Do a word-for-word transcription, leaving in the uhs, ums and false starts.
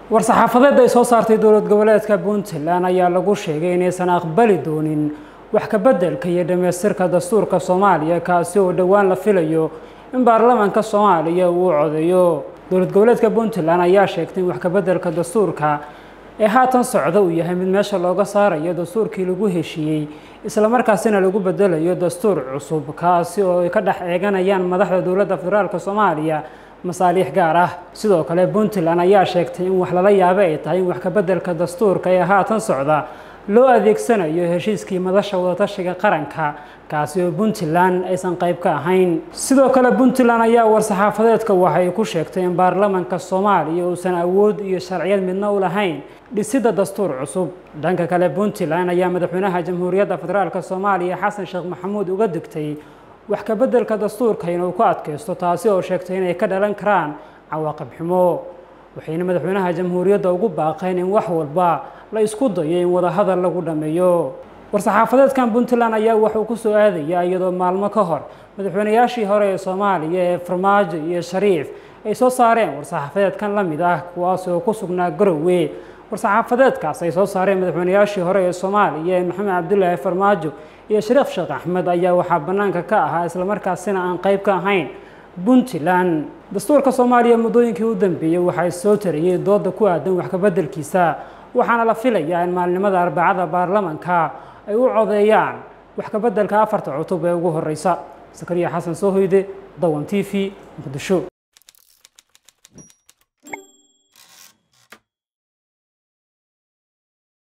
war-saxaafadeed ay soo saartay dowlad goboleedka Puntland ayaa lagu sheegay inaysan aqbali doonin wax ka beddelka iyo dhameystirka dastuurka Soomaaliya kaasi oo dhawaan la filayo in baarlamaanka Soomaaliya uu codeeyo. dowlad goboleedka Puntland ayaa sheegtay in wax ka beddelka dastuurka ee haatan socda uu yahay mid meesha looga saarayo dastuurkii lagu heshiiyey isla markaasina lagu bedelayo dastuur cusub kaasi oo ay ka dhex eeganayaan madaxda dowladda federaalka Soomaaliya masaalix gaar ah. sidoo kale Puntland ayaa sheegtay in wax lala yaabo ay tahay in wax ka beddelka dastuurka ee haatan socda loo adeegsanayo heshiiskii madasha wadatashiga qaranka kaasi oo Puntland aysan qayb ka ahayn. sidoo kale Puntland ayaa war-saxaafadeedka waxay ku sheegtay in baarlamaanka Soomaaliya uusan awood iyo sharciyad midna u lahayn dhisida dastuur cusub. dhanka kale Puntland ayaa madaxweynaha Jamhuuriyadda Federaalka Soomaaliya Xasan Sheekh Maxamuud uga digtay wax ka beddelka dastuurka inuu ku adkaysto taasi oo sheegtay inay ka dhalan karaan cawaaqib xumo. waxayna madaxweynaha Jamhuuriyadda ugu baaqeen in wax walba la isku dayo in wada hadal lagu dhameeyo. war-saxaafadeedkan Puntland ayaa wuxuu ku soo aadaya iyadoo maalmo ka hor madaxweynayaashii hore ee Soomaaliya ee Farmaajo iyo Shariif ay soo saareen war-saxaafadeedkan la mid ah kuwaas oo ku sugnaa Garowe. war-saxaafadeedkaas ay soo saareen madaxweynayaashii hore ee Soomaaliya ee Maxamed Cabdullaahi Farmaajo iyo Shariif Sheekh Axmed ayaa waxaa banaanka ka ahaa isla markaasina aan qayb ka ahayn Puntland. dastuurka Soomaaliya muddooyinkii u dambeeyay waxay soo tariyay dooda ku aadan wax ka beddelkiisa waxaana la filayaa in maalinimada Arbacada baarlamaanka ay u codeeyaan wax ka beddelka afarta cutub ee ugu horeysa. Sakariya Xasan Soo Hoyde, Dawan T V, Muqdisho.